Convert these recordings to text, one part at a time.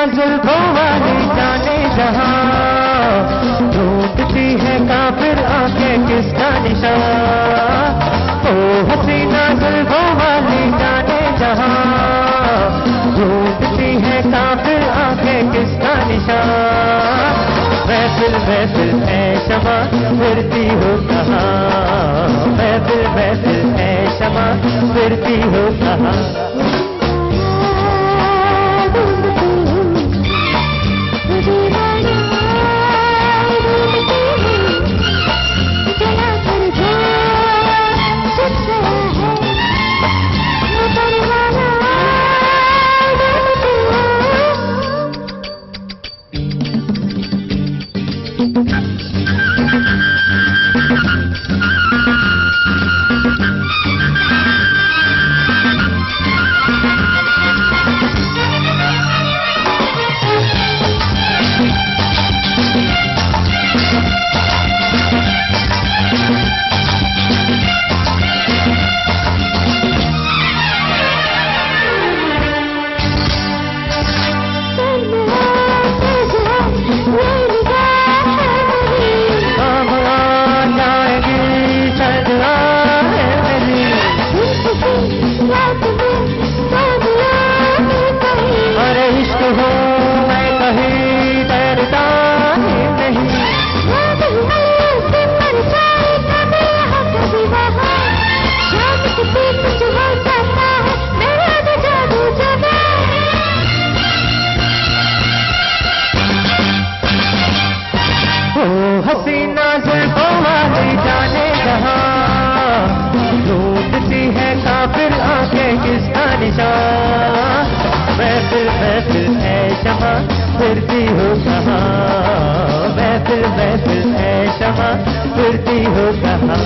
जुल्फों वाली जाने जहां, ढूंढती है काफिर आंखें किसका निशान। ओ हसीना जुल्फों वाली जाने जहां, ढूंढती है काफिर आंखें किसका निशान। महफिल महफिल है शमा फिरती हो कहाँ, महफिल महफिल है शमा फिरती हो कहाँ। हसीना जुल्फों वाली जाने जहां, ढूंढती है काफिर आंखें किसका निशान। महफिल महफिल है शमा फिरती हो कहाँ, महफिल महफिल है शमा फिरती हो कहाँ।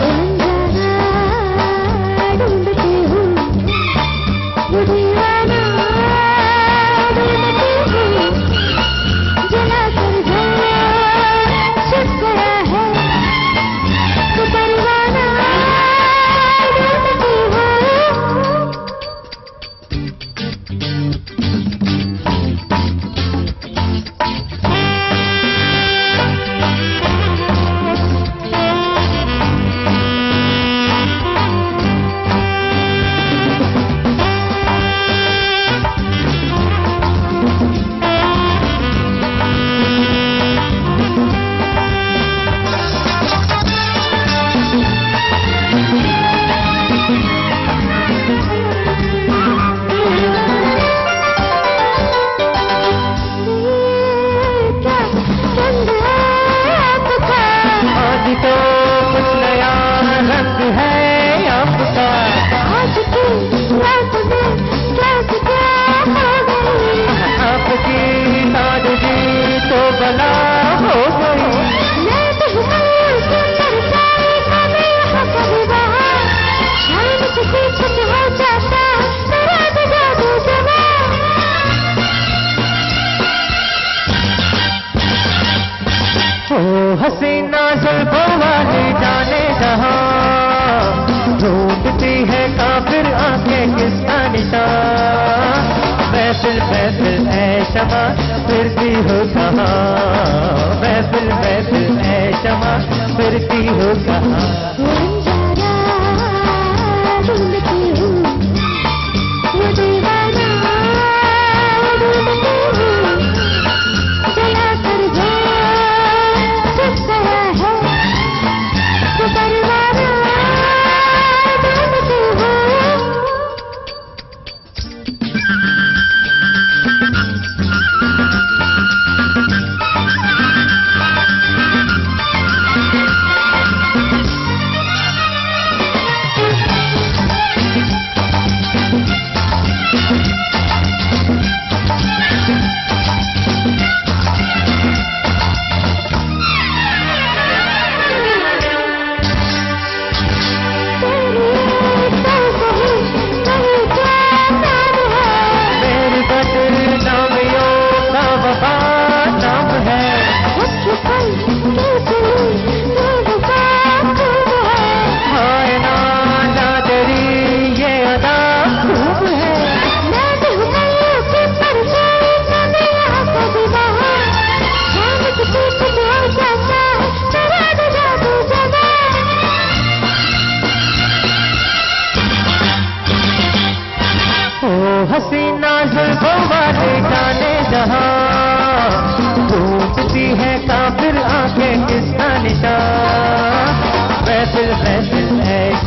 हसीना जुल्फों वाली जाने जहां, ढूंढती है काफिर आंखें किसका निशान। महफिल महफिल है शमा फिरती हो कहाँ, महफिल महफिल है शमा फिरती हो कहाँ।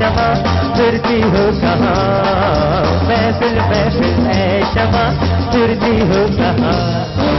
शमा फिरती हो कहाँ, महफिल महफिल है शमा फिरती हो कहाँ।